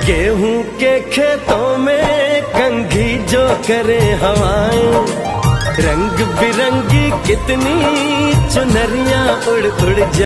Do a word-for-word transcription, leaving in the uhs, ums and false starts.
गेहूं के खेतों में कंघी जो करे हवाएं, रंग बिरंगी कितनी चुनरियां उड़ उड़